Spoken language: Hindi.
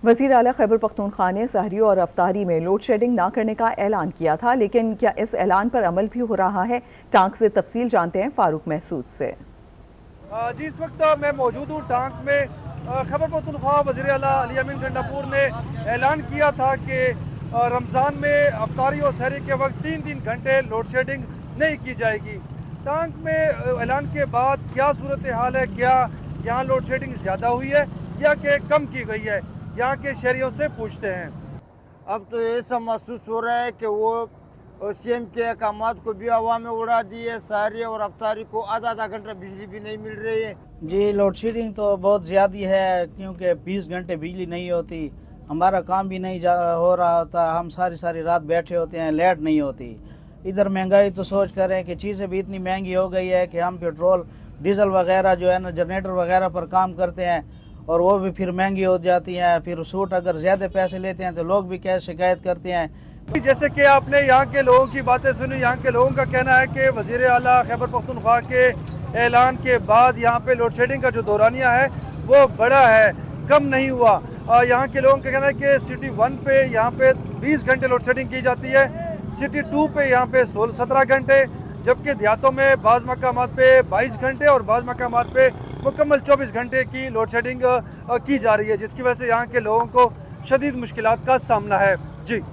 वज़ीर आला खैबर पख्तूनख्वा ने सहरी और अफ्तारी में लोड शेडिंग ना करने का ऐलान किया था, लेकिन क्या इस ऐलान पर अमल भी हो रहा है? टांक से तफसील जानते हैं फारूक महसूद से। जी, इस वक्त मैं मौजूद हूँ टांक में। खैबर पख्तूनख्वा वज़ीर आला अली अमीन गंडापुर ने ऐलान किया था कि रमज़ान में अफ्तारी और सहरी के वक्त 3 घंटे लोड शेडिंग नहीं की जाएगी। टांक में ऐलान के बाद क्या सूरत हाल है? क्या यहाँ लोड शेडिंग ज़्यादा हुई है या कि कम की गई है? यहाँ के शहरियों से पूछते हैं। अब तो ऐसा महसूस हो रहा है कि वो सीएम के अहकामात को भी हवा में उड़ा दिए। सहरी और अफ्तारी को आधा घंटा बिजली भी नहीं मिल रही है। जी, लोड शेडिंग तो बहुत ज़्यादा है, क्योंकि 20 घंटे बिजली नहीं होती, हमारा काम भी नहीं हो रहा होता, हम सारी रात बैठे होते हैं, लाइट नहीं होती। इधर महंगाई तो सोच करें कि चीज़ें भी इतनी महंगी हो गई है कि हम पेट्रोल डीजल वगैरह जो है ना, जनरेटर वगैरह पर काम करते हैं और वो भी फिर महंगी हो जाती हैं। फिर सूट अगर ज़्यादा पैसे लेते हैं तो लोग भी क्या शिकायत करते हैं। जैसे कि आपने यहाँ के लोगों की बातें सुनी, यहाँ के लोगों का कहना है कि वज़ीर आला खैबर पख्तूनख्वा के ऐलान के बाद यहाँ पे लोड शेडिंग का जो दौरानिया है वो बड़ा है, कम नहीं हुआ। यहाँ के लोगों का कहना है कि सिटी 1 पे यहाँ पे 20 घंटे लोड शेडिंग की जाती है, सिटी 2 पे यहाँ पे 17 घंटे, जबकि देहातों में बाज़ मकामात पे 22 घंटे और बाज़ मकामात पे मुकम्मल 24 घंटे की लोड शेडिंग की जा रही है, जिसकी वजह से यहाँ के लोगों को शदीद मुश्किलात का सामना है। जी।